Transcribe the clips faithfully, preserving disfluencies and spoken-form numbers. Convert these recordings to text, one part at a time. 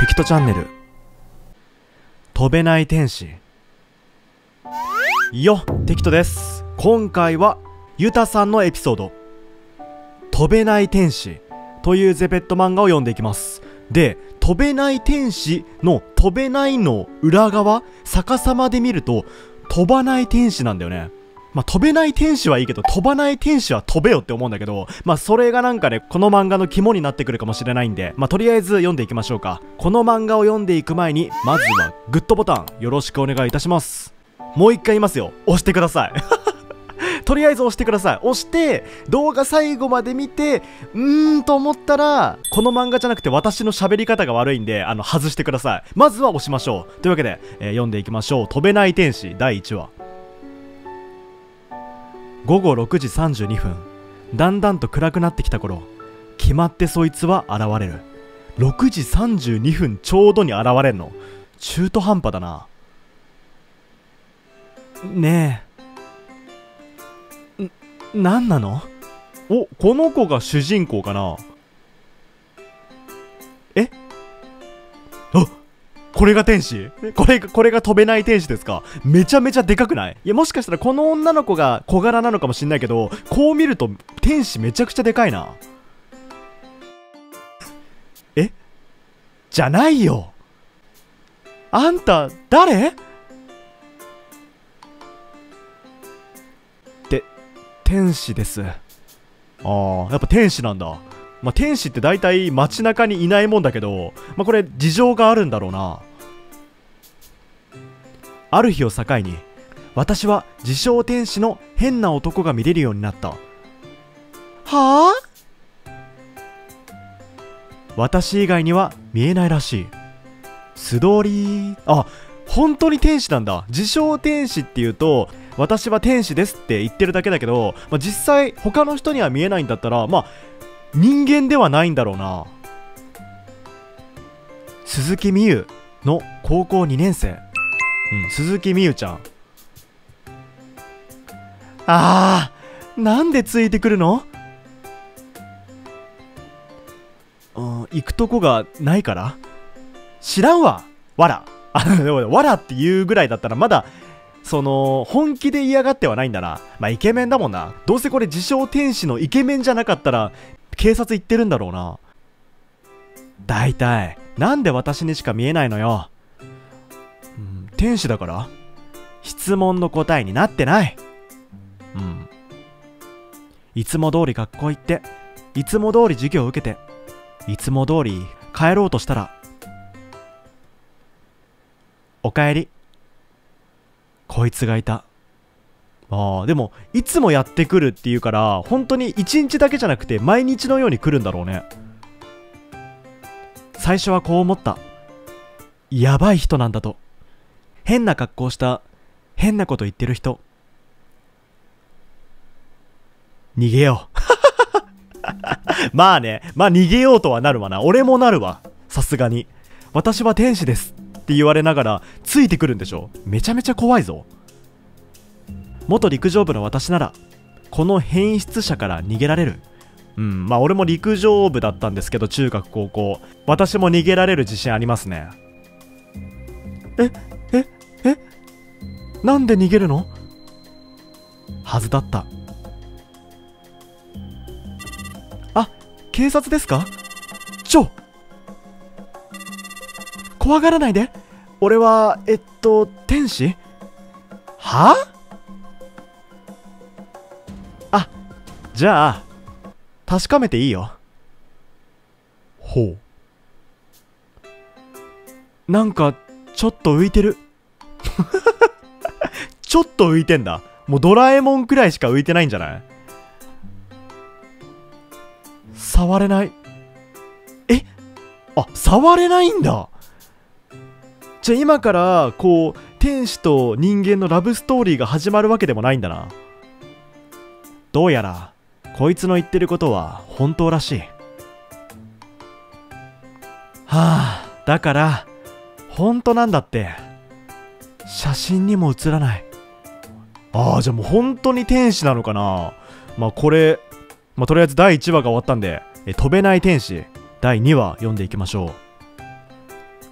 キトチャンネル飛べない天使よっ、テキトです。今回はユタさんのエピソード飛べない天使というゼペット漫画を読んでいきます。で、飛べない天使の飛べないの裏側、逆さまで見ると飛ばない天使なんだよね。まあ、飛べない天使はいいけど、飛ばない天使は飛べよって思うんだけど、まあ、それがなんかね、この漫画の肝になってくるかもしれないんで、まあ、とりあえず読んでいきましょうか。この漫画を読んでいく前に、まずはグッドボタンよろしくお願いいたします。もう一回言いますよ。押してください。とりあえず押してください。押して、動画最後まで見て、うーんと思ったら、この漫画じゃなくて私の喋り方が悪いんで、あの、外してください。まずは押しましょう。というわけで、えー、読んでいきましょう。飛べない天使だいいちわ。ごごろくじさんじゅうにふん、だんだんと暗くなってきた頃、決まってそいつは現れる。ろくじさんじゅうにふんちょうどに現れんの。中途半端だな。ねえ、ん、なんなの？お、この子が主人公かな？え？あ、これが天使？これが、これが飛べない天使ですか？めちゃめちゃでかくない？いや、もしかしたらこの女の子が小柄なのかもしんないけど、こう見ると天使めちゃくちゃでかいな。え？じゃないよ。あんた、誰？って、天使です。ああ、やっぱ天使なんだ。まあ、天使って大体街中にいないもんだけど、まあ、これ事情があるんだろうな。ある日を境に、私は自称天使の変な男が見れるようになった。はあ？私以外には見えないらしい。素通り。あ、本当に天使なんだ。自称天使って言うと、私は天使ですって言ってるだけだけど、まあ、実際他の人には見えないんだったら、まあ人間ではないんだろうな。鈴木美優の高校にねんせい。うん、鈴木美優ちゃん。あー、なんでついてくるの？うん、行くとこがないから？知らんわ、わら。あ、でもわらって言うぐらいだったらまだ、その、本気で嫌がってはないんだな。まあ、イケメンだもんな。どうせこれ自称天使のイケメンじゃなかったら、警察行ってるんだろうな。だいたいなんで私にしか見えないのよ。うん、天使だから？質問の答えになってない。うん。いつも通り学校行って、いつも通り授業を受けて、いつも通り帰ろうとしたら、おかえり。こいつがいた。ああ、でも、いつもやってくるっていうから、本当に一日だけじゃなくて、毎日のように来るんだろうね。最初はこう思った。やばい人なんだと。変な格好した、変なこと言ってる人。逃げよう。まあね、まあ逃げようとはなるわな。俺もなるわ。さすがに。私は天使ですって言われながら、ついてくるんでしょ。めちゃめちゃ怖いぞ。元陸上部の私ならこの変質者から逃げられる。うん、まあ俺も陸上部だったんですけど、中学高校私も逃げられる自信ありますね。えええなんで逃げるの？はずだった。あ、警察ですか？ちょ、怖がらないで。俺はえっと天使？はあ？じゃあ、確かめていいよ。ほう。なんか、ちょっと浮いてる。ちょっと浮いてんだ。もうドラえもんくらいしか浮いてないんじゃない？触れない。え？あ、触れないんだ。じゃあ今から、こう、天使と人間のラブストーリーが始まるわけでもないんだな。どうやら、こいつの言ってることは本当らしい。はあ、だから、本当なんだって。写真にも写らない。ああ、じゃあもう本当に天使なのかな。まあこれ、まあとりあえずだいいちわが終わったんで、え飛べない天使だいにわ読んでいきましょう。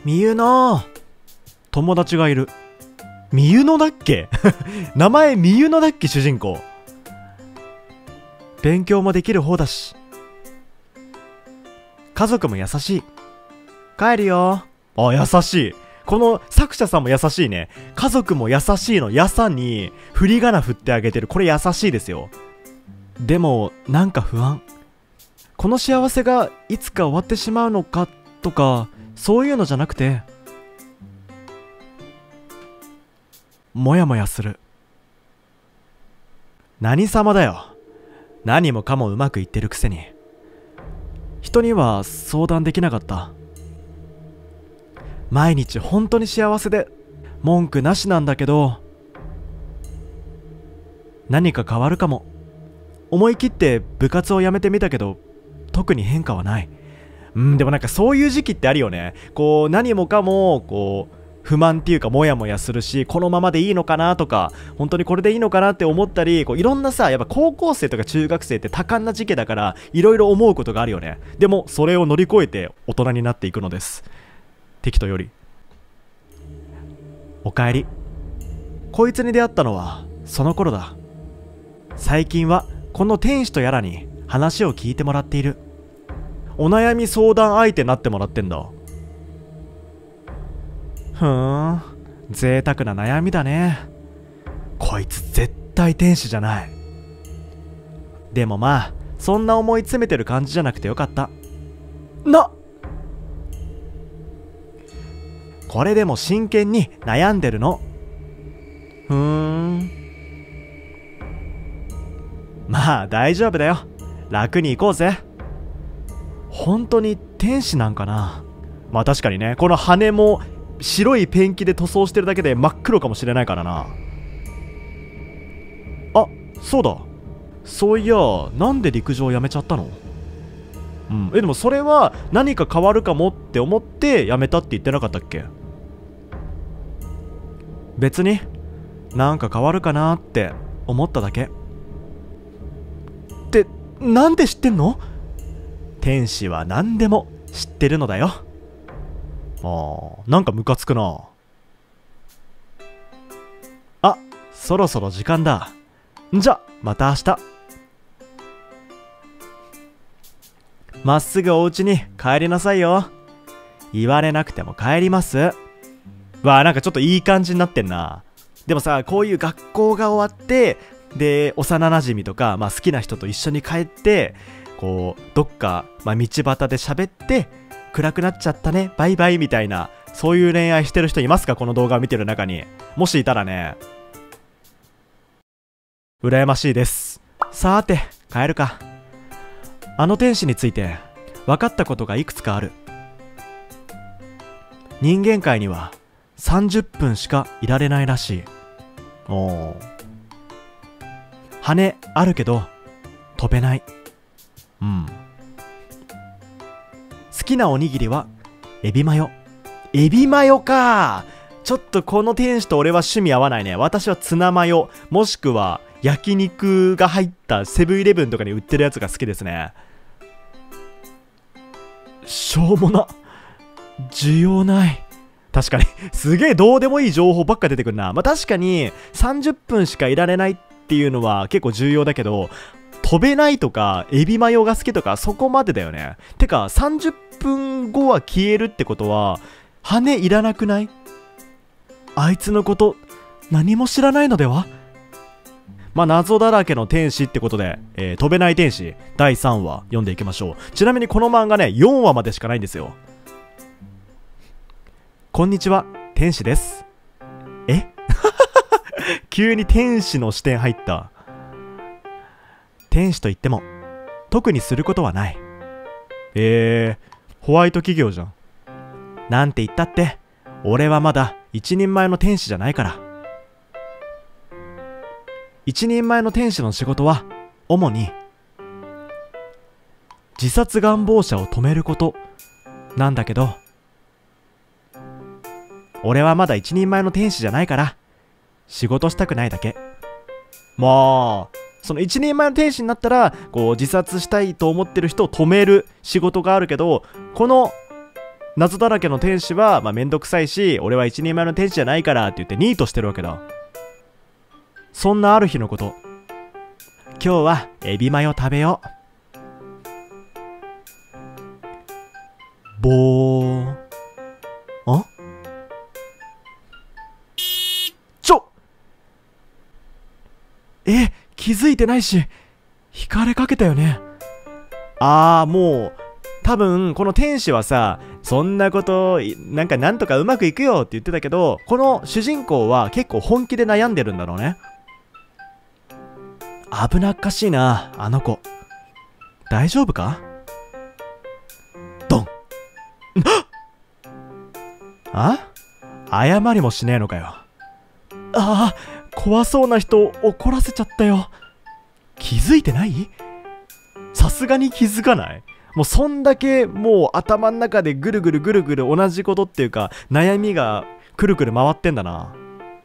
みゆの友達がいる。みゆのだっけ名前みゆのだっけ主人公。勉強もできる方だし、家族も優しい。帰るよ。あ、優しい。この作者さんも優しいね。家族も優しいのやさに振り仮名振ってあげてる。これ優しいですよ。でもなんか不安。この幸せがいつか終わってしまうのかとか、そういうのじゃなくて、もやもやする。何様だよ。何もかもうまくいってるくせに。人には相談できなかった。毎日本当に幸せで文句なしなんだけど、何か変わるかも。思い切って部活を辞めてみたけど特に変化はない。うん、でもなんかそういう時期ってあるよね。こう何もかもこう不満っていうかモヤモヤするし、このままでいいのかなとか、本当にこれでいいのかなって思ったり、こういろんなさ、やっぱ高校生とか中学生って多感な時期だからいろいろ思うことがあるよね。でもそれを乗り越えて大人になっていくのです。テキトより。おかえり。こいつに出会ったのはその頃だ。最近はこの天使とやらに話を聞いてもらっている。お悩み相談相手になってもらってんだ。ふーん、贅沢な悩みだね。こいつ絶対天使じゃない。でもまあそんな思い詰めてる感じじゃなくてよかった。なこれでも真剣に悩んでるの。ふーん、まあ大丈夫だよ。楽に行こうぜ。本当に天使なんかな。まあ確かにね、この羽も白いペンキで塗装してるだけで真っ黒かもしれないからな。あ、そうだ。そういや、なんで陸上やめちゃったの？うん、え、でもそれは何か変わるかもって思ってやめたって言ってなかったっけ？別になんか変わるかなって思っただけ。ってなんで知ってんの？天使は何でも知ってるのだよ。あー、なんかムカつくな。あ、そろそろ時間だ。じゃまた明日。まっすぐお家に帰りなさいよ。言われなくても帰ります。わあ、なんかちょっといい感じになってんな。でもさ、こういう学校が終わってで幼なじみとか、まあ、好きな人と一緒に帰ってこうどっか、まあ、道端で喋って暗くなっちゃったねバイバイみたいな、そういう恋愛してる人いますか？この動画を見てる中に。もしいたらね、羨ましいです。さーて帰るか。あの天使について分かったことがいくつかある。人間界にはさんじゅっぷんしかいられないらしい。おー、羽あるけど飛べない。うん。好きなおにぎりはエビマヨ。エビマヨか。ちょっとこの天使と俺は趣味合わないね。私はツナマヨもしくは焼肉が入ったセブンイレブンとかに売ってるやつが好きですね。しょうもな。需要ない。確かにすげえどうでもいい情報ばっか出てくるな。まあ確かにさんじゅっぷんしかいられないっていうのは結構重要だけど、飛べないとかエビマヨが好きとかそこまでだよね。てかさんじゅっぷんごは消えるってことは羽いらなくない？あいつのこと何も知らないのでは？まあ謎だらけの天使ってことで、えー、飛べない天使だいさんわ読んでいきましょう。ちなみにこの漫画ねよんわまでしかないんですよ。こんにちは、天使です。え急に天使の視点入った。天使と言っても特にすることはない。えー、ホワイト企業じゃん。なんて言ったって俺はまだ一人前の天使じゃないから。一人前の天使の仕事は主に自殺願望者を止めることなんだけど、俺はまだ一人前の天使じゃないから仕事したくないだけ。まあその一人前の天使になったらこう自殺したいと思ってる人を止める仕事があるけど、この謎だらけの天使は、まあ、めんどくさいし、俺は一人前の天使じゃないからって言ってニートしてるわけだ。そんなある日のこと。今日はエビマヨ食べよう。ぼー。あ？ちょ！え、気づいてないし、惹かれかけたよね。あー、もう、多分、この天使はさ、そんなこと、なんかなんとかうまくいくよって言ってたけど、この主人公は結構本気で悩んでるんだろうね。危なっかしいな、あの子。大丈夫か？ドン。あ？謝りもしねえのかよ。ああ、怖そうな人を怒らせちゃったよ。気づいてない？さすがに気づかない？もうそんだけもう頭の中でぐるぐるぐるぐる同じことっていうか悩みがくるくる回ってんだな。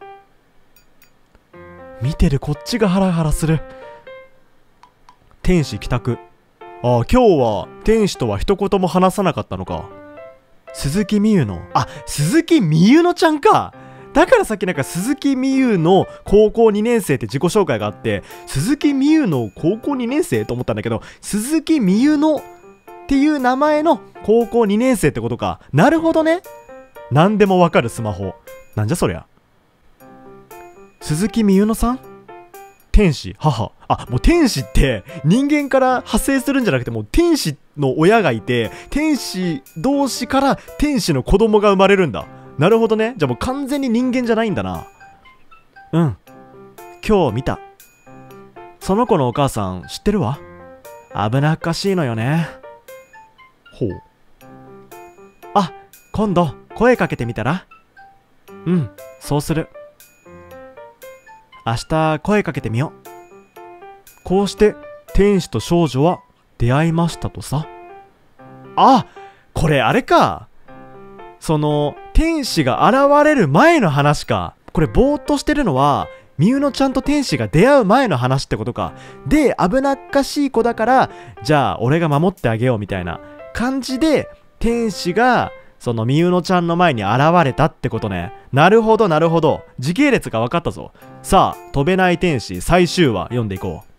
見てるこっちがハラハラする。天使帰宅。ああ、今日は天使とは一言も話さなかったのか。鈴木みゆの、あ、鈴木みゆのちゃんか。だからさっきなんか鈴木みゆの高校にねん生って自己紹介があって、鈴木みゆの高校にねん生と思ったんだけど、鈴木みゆのっていう名前の高校にねん生ってことか。なるほどね。何でもわかるスマホ。なんじゃそりゃ。鈴木みゆのさん？天使、母。あ、もう天使って人間から派生するんじゃなくて、もう天使の親がいて、天使同士から天使の子供が生まれるんだ。なるほどね。じゃあもう完全に人間じゃないんだな。うん。今日見た。その子のお母さん知ってるわ。危なっかしいのよね。ほう。あ、今度声かけてみたら？うん、そうする。明日声かけてみよう。こうして天使と少女は出会いましたとさ。あ、これあれか。その天使が現れる前の話か。これぼーっとしてるのはみゆのちゃんと天使が出会う前の話ってことか。で、危なっかしい子だからじゃあ俺が守ってあげようみたいな感じで天使がそのみゆのちゃんの前に現れたってことね。なるほどなるほど。時系列が分かったぞ。さあ、飛べない天使最終話読んでいこう。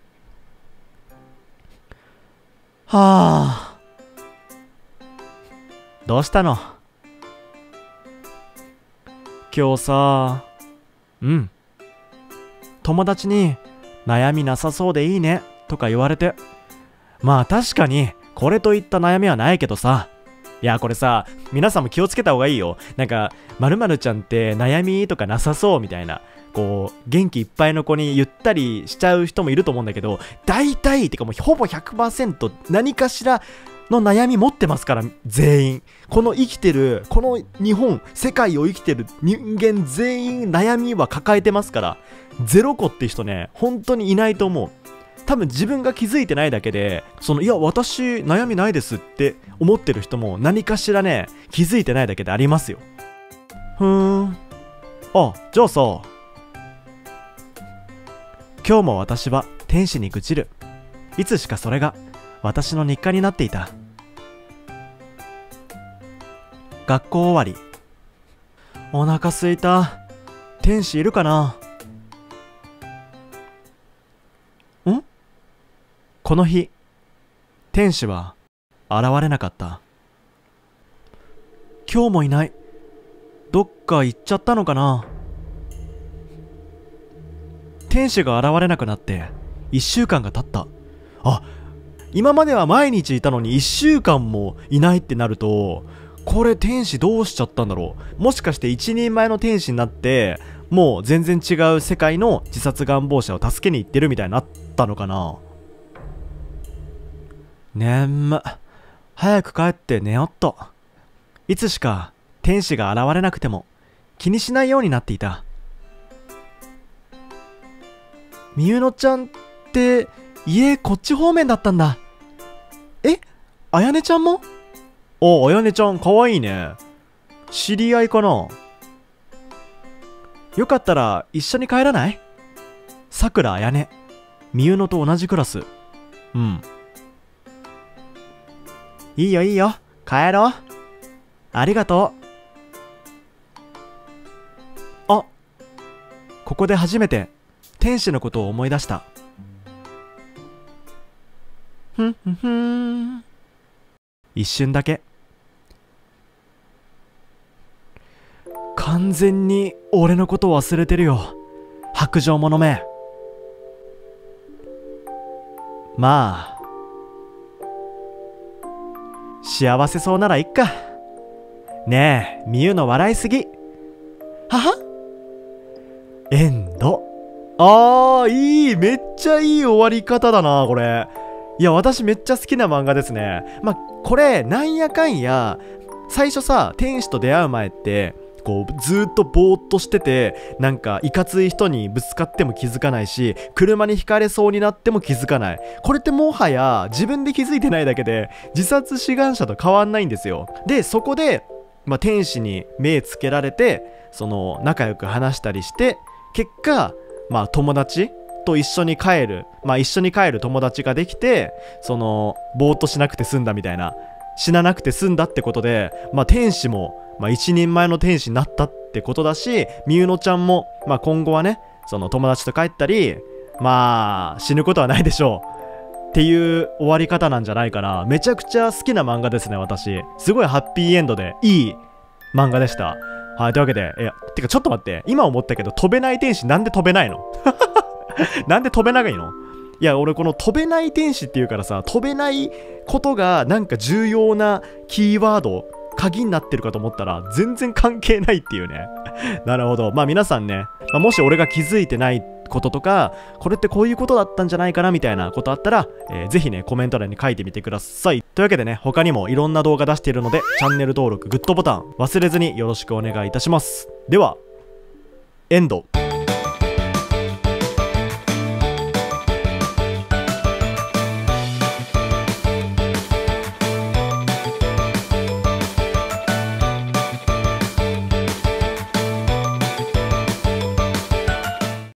はあ。どうしたの？今日さ、うん。友達に悩みなさそうでいいねとか言われて。まあ確かにこれといった悩みはないけどさ。いやこれさ、皆さんも気をつけた方がいいよ。なんか〇〇ちゃんって悩みとかなさそうみたいな、こう元気いっぱいの子に言ったりしちゃう人もいると思うんだけど、大体てかもうほぼ ひゃくパーセント 何かしらの悩み持ってますから。全員この生きてるこの日本世界を生きてる人間全員悩みは抱えてますから、ゼロ個って人ね本当にいないと思う。多分自分が気づいてないだけで、そのいや私悩みないですって思ってる人も何かしらね気づいてないだけでありますよ。ふーん。あ、じゃあさ、今日も私は天使に愚痴る。いつしかそれが私の日課になっていた。学校終わり。お腹すいた。天使いるかな？ん？この日、天使は現れなかった。今日もいない。どっか行っちゃったのかな？天使が現れなくなっていっしゅうかんが経った。あ、今までは毎日いたのにいっしゅうかんもいないってなると、これ天使どうしちゃったんだろう。もしかして一人前の天使になってもう全然違う世界の自殺願望者を助けに行ってるみたいになったのかな。眠っ。早く帰って寝よっと。いつしか天使が現れなくても気にしないようになっていた。みゆのちゃんって家こっち方面だったんだ。え、あやねちゃんも？あ、あやねちゃんかわいいね。知り合いかな？よかったら一緒に帰らない？さくらあやね、みゆのと同じクラス。うん。いいよいいよ、帰ろう。 ありがとう。あ、ここで初めて天使のことを思い出した。ふんふんふん。一瞬だけ。完全に俺のこと忘れてるよ、白状者め。まあ幸せそうならいっか。ねえ、みゆの笑いすぎ。ははエンド。あー、いい、めっちゃいい終わり方だなこれ。いや、私めっちゃ好きな漫画ですね。まあこれなんやかんや最初さ、天使と出会う前ってこうずーっとぼーっとしてて、なんかいかつい人にぶつかっても気づかないし、車にひかれそうになっても気づかない。これってもはや自分で気づいてないだけで自殺志願者と変わんないんですよ。でそこで、まあ、天使に目つけられて、その仲良く話したりして、結果まあ友達と一緒に帰る、まあ一緒に帰る友達ができて、そのぼーっとしなくて済んだみたいな、死ななくて済んだってことで、まあ天使もまあ一人前の天使になったってことだし、みゆのちゃんもまあ今後はね、その友達と帰ったり、まあ死ぬことはないでしょうっていう終わり方なんじゃないかな。めちゃくちゃ好きな漫画ですね、私。すごいハッピーエンドでいい漫画でした。はい、というわけで、いや、てかちょっと待って、今思ったけど、飛べない天使なんで飛べないのなんで飛べないの？いや、俺この飛べない天使っていうからさ、飛べないことがなんか重要なキーワード、鍵になってるかと思ったら全然関係ないっていうね。なるほど。まあ皆さんね、まあ、もし俺が気づいてないこととか、これってこういうことだったんじゃないかなみたいなことあったら、えー、ぜひねコメント欄に書いてみてください。というわけでね、他にもいろんな動画出しているので、チャンネル登録、グッドボタン忘れずによろしくお願いいたします。ではエンド。